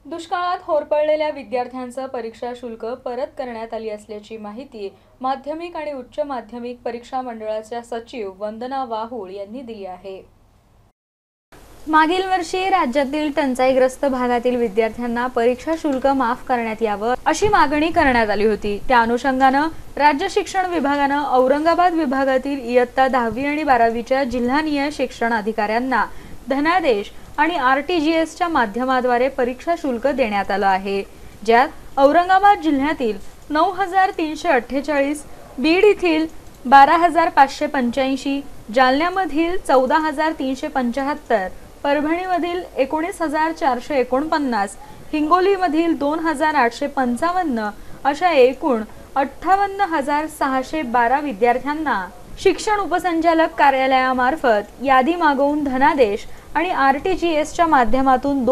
दुष्काळात होरपळलेल्या विद्यार्थ्यांचं परीक्षा शुल्क परत करण्यात आली असल्याची माहिती माध्यमिक आणि उच्च माध्यमिक परीक्षा मंडळाच्या सचिव वंदना वाहुळ यांनी दिली आहे। मागील वर्षी राज्यातील टंचाईग्रस्त भागातील विद्यार्थ्यांना परीक्षा शुल्क माफ करण्यात यावं अशी मागणी करण्यात आली होती। त्या अनुषंगानं राज्य शिक्षण विभागानं औरंगाबाद विभागातील इयत्ता 10वी आणि 12वीच्या जिल्हानिहाय शिक्षण अधिकाऱ्यांना धनादेश आणि RTGS माध्यमाद्वारे परीक्षा शुल्क देण्यात आलं आहे। ज्यात औरंगाबाद जिल्ह्यातील 9,348, बीड येथील 12,585, जालन्यामधील 14,375, परभणीमधील 19,449, हिंगोलीमधील 2,855 अशा एकूण 58,612 विद्यार्थ्यांना शिक्षण उपसंचालक कार्यालयामार्फत यादी मागवून धनादेश आणि RTGS माध्यमातून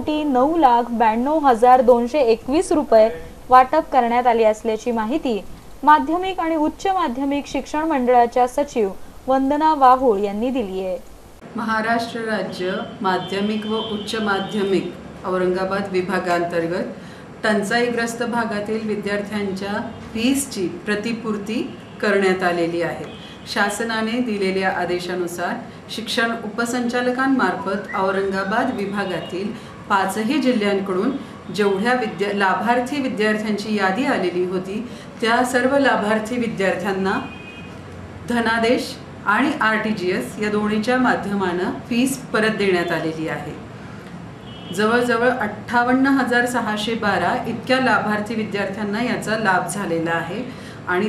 2,09,92,221 रुपये वाटप करण्यात आले असल्याची माहिती माध्यमिक आणि उच्च माध्यमिक शिक्षण मंडळाच्या सचिव वंदना वाहुळ यांनी दिली आहे। महाराष्ट्र राज्य माध्यमिक व उच्च माध्यमिक औरंगाबाद विभागांतर्गत टंचाईग्रस्त भागातील विद्यार्थ्यांच्या फीसची प्रतिपूर्ती करण्यात आलेली आहे। शासनाने दिलेल्या आदेशानुसार शिक्षण उपसंचालकांमार्फत औरंगाबाद विभागातील 5ही जिल्ह्यांकडून जेवढ्या लाभार्थी विद्यार्थ्यांची यादी आलेली होती त्या सर्व लाभार्थी विद्यार्थ्यांना धनादेश आणि RTGS या दोन्हीच्या माध्यमाने फीस परत देण्यात आलेली आहे। जवळजवळ 58,612 इतक्या लाभार्थी विद्यार्थ्यांना याचा लाभ झालेला आहे आणि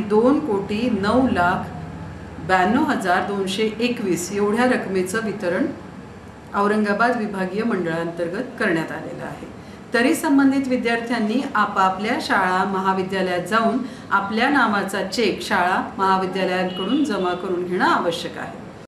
2,09,92,221 एवढ्या रकमेचं वितरण औरंगाबाद विभागीय मंडळांतर्गत करण्यात आलेलं आहे। तरी संबंधित विद्यार्थ्यांनी आपापल्या शाळा महाविद्यालयात जाऊन आपल्या नावाचा चेक शाळा महाविद्यालयांकडून जमा करून घेणं आवश्यक आहे।